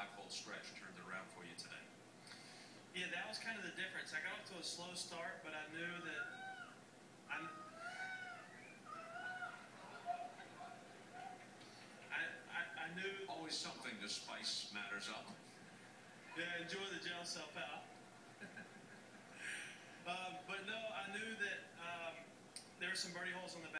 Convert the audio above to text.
5-hole stretch turned it around for you today? Yeah, that was kind of the difference. I got off to a slow start, but I knew that I knew. Always something to spice matters up. Yeah, enjoy the jail cell, pal. But no, I knew that there were some birdie holes on the back.